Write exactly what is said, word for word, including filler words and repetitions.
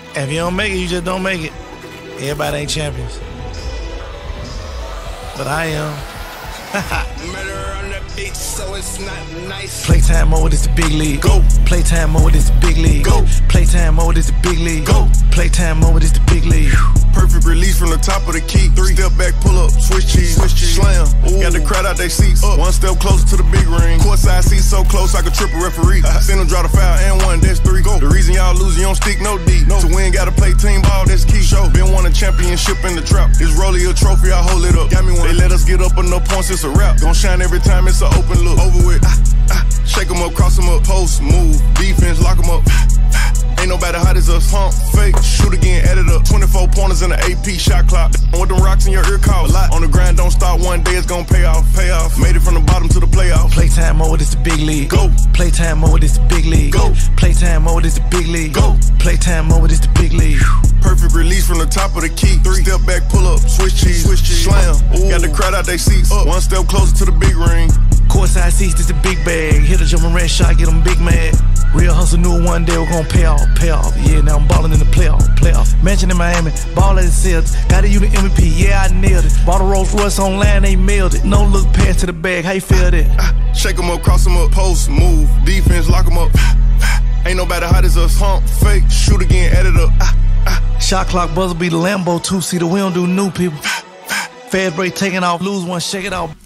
If you don't make it, you just don't make it. Everybody ain't champions. But I am. Murder on the beach, so it's not nice. Playtime mode is the big league. Go. Playtime mode is the big league. Go. Playtime mode is the big league. Go. Playtime mode is the big league. Perfect release from the top of the key. Three step back, pull up, switch cheese, switch cheese. Slam. Ooh. Got the crowd out they seats. Up. One step closer to the big ring. Courtside seats so close I could trip a referee. Send them draw the foul and one, that's three. Go. The reason y'all losing, you don't stick no deep. No. To win, gotta play team ball, that's key. Show. Been won a championship in the trap. This rollie a trophy, I hold it up. Got me one. They let us get up on no points, it's a wrap. Gon' shine every time, it's an open look. Over with. Ah, ah. Shake them up, cross them up, post, move, defense, lock them up. Ain't nobody hot as us. Pump, fake, shoot again, add it up. twenty-four pointers in the A P shot clock. With them rocks in your ear call. A lot on the grind, don't start one day, it's gon' pay off. Pay off. Made it from the bottom to the playoff. Playtime mode is the big league. Go. Playtime mode is the big league. Go. Playtime mode is the big league. Go. Playtime mode is the big league. Perfect release from the top of the key. Three step back, pull up, switch cheese, switch cheese. Slam. Ooh. Got the crowd out they seats. Up. One step closer to the big ring. Courtside seats, this a big bag. Hit a jumping red shot, get them big mad. Real hustle knew one day we're gonna pay off, pay off. Yeah, now I'm ballin' in the playoff, playoff. Mansion in Miami, ball at the Celtics. Got a unit M V P, yeah, I nailed it. Bought a Rolls Royce online, they mailed it. No look past to the bag, how you feel that? Ah, shake them up, cross them up, post, move, defense, lock them up. Ain't nobody hot as us. Pump, fake, shoot again, add it up. Ah, ah. Shot clock buzzer be the Lambo two-seater, we don't do new people. Fast break taking off, lose one, shake it off.